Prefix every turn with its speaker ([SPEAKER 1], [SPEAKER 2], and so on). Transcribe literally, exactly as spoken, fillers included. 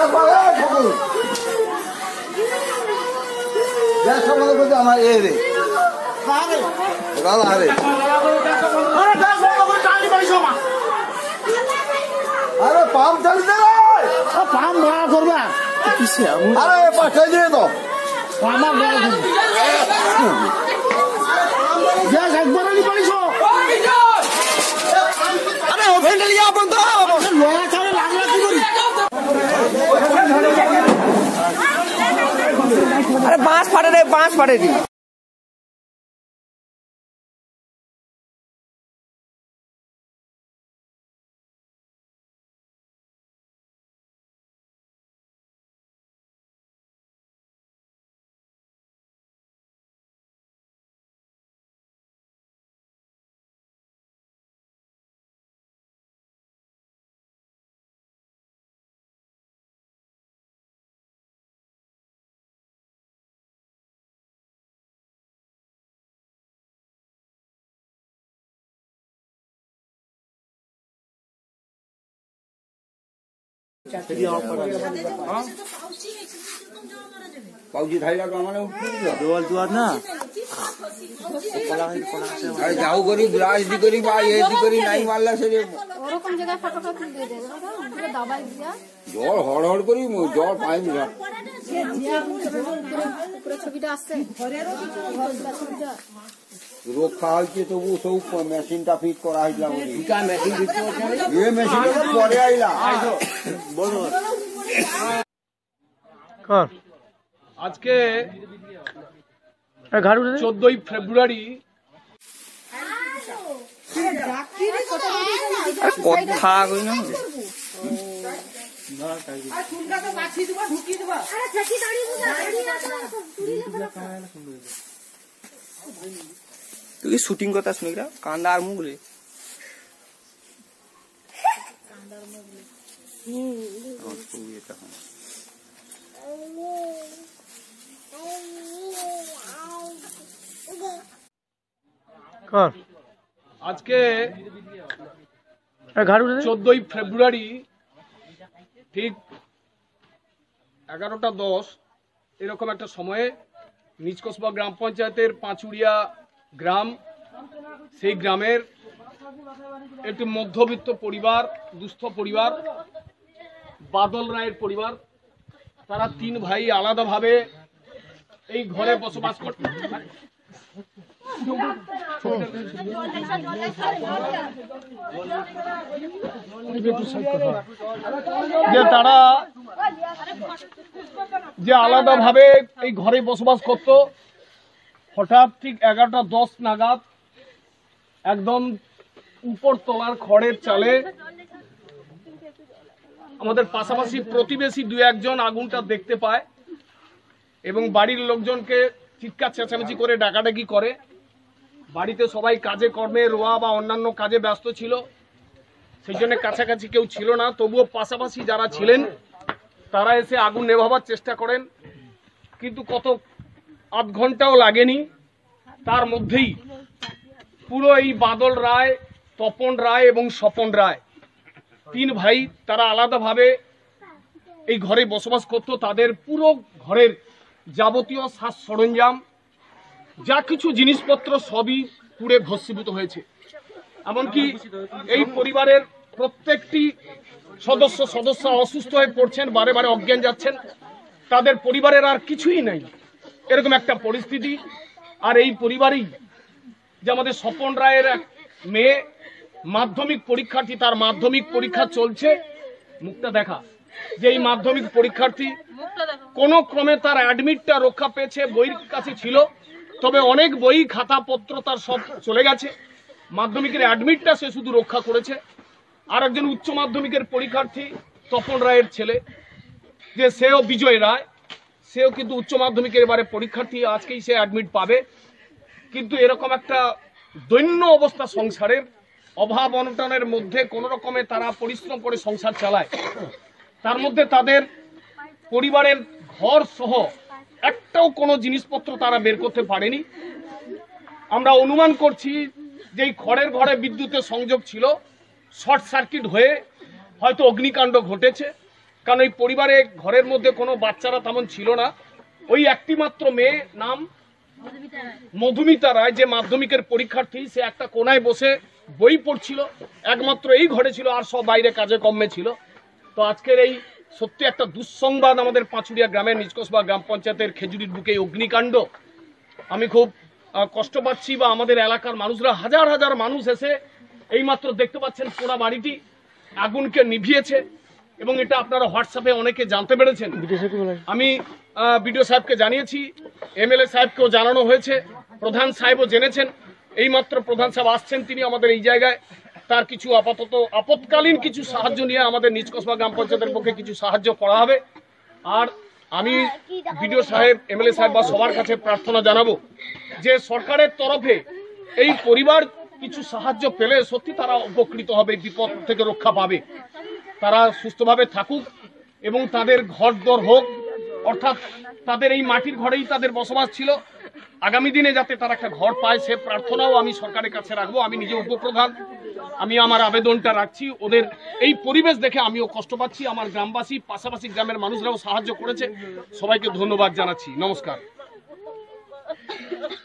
[SPEAKER 1] আমার এ রে আরে পাম্প চালিয়ে পাম্প ভাড়া করবা আরে পাঠাই দিয়ে তো আমার একবার পারিস আরে ওভেনটা লিয়া বন্ধ লোয়া ছাড়ে লাগলা কি করি আরে বাঁশ ফাটে রে বাঁশ ফাটে দি पाउजी धाइला का माने दोल दुआर ना अरे जाऊ करी ब्लास दी करी बा ये दी करी नहीं मारला से ओरकम जगह फटका दे दे पूरा दबाई दिया जोर हड़ हड़ करी जोर पाई मिला पूरा ছবিটা আসছে রক্ষা হইছে তো ও সব মেশিনটা ফিট করা হইলা বলি ইকা মেশিন ফিট করছে এই মেশিনটা পরে আইলা বলো কর আজকে চোদ্দই ফেব্রুয়ারি কথা কই না তুই শুটিং কথা শুনি কান্দার মুগলে আজকে চোদ্দই ফেব্রুয়ারি ঠিক এগারোটা দশ এরকম একটা সময়ে নিচকসবা গ্রাম পঞ্চায়েতের পাঁচুড়িয়া গ্রাম সেই গ্রামের একটি মধ্যবিত্ত পরিবার দুস্থ পরিবার বাদল রায়ের পরিবার তারা তিন ভাই আলাদাভাবে এই ঘরে বসবাস করত যে তারা যে আলাদাভাবে এই ঘরে বসবাস করত হঠাৎ ঠিক এগারোটা দশ নাগাদ একদম উপর তলার খড়ের চালে আমাদের পাশাপাশি প্রতিবেশী দুই একজন আগুনটা দেখতে পায় এবং বাড়ির লোকজনকে চিৎকার চেঁচামেচি করে ডাকাডাকি করে। বাড়িতে সবাই কাজে কর্মে রোয়া বা অন্যান্য কাজে ব্যস্ত ছিল, সেই জন্য কাছাকাছি কেউ ছিল না। তবুও পাশাপাশি যারা ছিলেন তারা এসে আগুন নেভাবার চেষ্টা করেন, কিন্তু কত আধ ঘন্টাও লাগেনি। তার মধ্যেই পুরো এই বাদল রায়, তপন রায় এবং স্বপন রায় তিন ভাই তারা আলাদাভাবে এই ঘরে বসবাস করত। তাদের পুরো ঘরের যাবতীয় সাজ সরঞ্জাম যা কিছু জিনিসপত্র সবই পুড়ে ভস্মীভূত হয়েছে। এমনকি এই পরিবারের প্রত্যেকটি সদস্য সদস্য অসুস্থ হয়ে পড়ছেন, বারে বারে অজ্ঞান যাচ্ছেন, তাদের পরিবারের আর কিছুই নাই, এরকম একটা পরিস্থিতি। আর এই পরিবারেই যে আমাদের স্বপন রায়ের এক মেয়ে মাধ্যমিক পরীক্ষার্থী, তার মাধ্যমিক পরীক্ষা চলছে, মুখটা দেখা, যে এই মাধ্যমিক পরীক্ষার্থী কোনো ক্রমে তার অ্যাডমিটটা রক্ষা পেয়েছে, বইয়ের কাছে ছিল, তবে অনেক বই খাতাপত্র তার সব চলে গেছে, মাধ্যমিকের অ্যাডমিটটা সে শুধু রক্ষা করেছে। আর একজন উচ্চ মাধ্যমিকের পরীক্ষার্থী তপন রায়ের ছেলে, যে সেও বিজয় রায়, সেও কিন্তু উচ্চ মাধ্যমিকের এবারে পরীক্ষার্থী, আজকেই সে অ্যাডমিট পাবে। কিন্তু এরকম একটা দৈন্য অবস্থা সংসারের, অভাব অনটনের মধ্যে কোনো রকমে তারা পরিশ্রম করে সংসার চালায়। তার মধ্যে তাদের পরিবারের ঘর সহ একটাও কোনো জিনিসপত্র তারা বের করতে পারেনি। আমরা অনুমান করছি যে এই খড়ের ঘরে বিদ্যুতের সংযোগ ছিল, শর্ট সার্কিট হয়ে হয়তো অগ্নিকাণ্ড ঘটেছে। কারণ এই পরিবারে ঘরের মধ্যে কোনো বাচ্চারা তেমন ছিল না। ওই একটি মাত্র মেয়ে, নাম মধুমিতা রায়, যে মাধ্যমিকের পরীক্ষার্থী, সে একটা কোনায় বসে বই পড়ছিল, একমাত্র এই ঘরে ছিল, আর সব বাইরে কাজে কর্মে ছিল। তো আজকের এই সত্যি একটা দুঃসংবাদ আমাদের পাঁচুড়িয়া গ্রামের নিচকসবা গ্রাম পঞ্চায়েতের খেজুরির বুকে অগ্নিকাণ্ড। আমি খুব কষ্ট পাচ্ছি, বা আমাদের এলাকার মানুষরা, হাজার হাজার মানুষ এসে এইমাত্র দেখতে পাচ্ছেন পোড়া বাড়িটি আগুনকে নিভিয়েছে, এবং এটা আপনারা হোয়াটসঅ্যাপে অনেকে জানতে পেরেছেন। আমি বিডিও সাহেবকে জানিয়েছি, এমএলএ সাহেবকেও জানানো হয়েছে, প্রধান সাহেবও জেনেছেন। এইমাত্র প্রধান সাহেব আসছেন, তিনি আমাদের এই জায়গায় তার কিছু আপাতত আপৎকালীন কিছু সাহায্য নিয়ে আমাদের নিচকসবা গ্রাম পঞ্চায়েতের পক্ষে কিছু সাহায্য করা হবে। আর আমি বিডিও সাহেব, এমএলএ সাহেব বা সবার কাছে প্রার্থনা জানাবো যে সরকারের তরফে এই পরিবার কিছু সাহায্য পেলে সত্যি তারা উপকৃত হবে, বিপদ থেকে রক্ষা পাবে, তারা সুস্থভাবে থাকুক এবং তাদের ঘর দর হোক, অর্থাৎ তাদের এই মাটির ঘরেই তাদের বসবাস ছিল, আগামী দিনে যাতে তারা একটা ঘর পায় সে প্রার্থনাও আমি সরকারের কাছে রাখবো। আমি নিজে উপপ্রধান, আমি আমার আবেদনটা রাখছি। ওদের এই পরিবেশ দেখে আমিও কষ্ট পাচ্ছি, আমার গ্রামবাসী, পাশাপাশি গ্রামের মানুষরাও সাহায্য করেছে। সবাইকে ধন্যবাদ জানাচ্ছি। নমস্কার।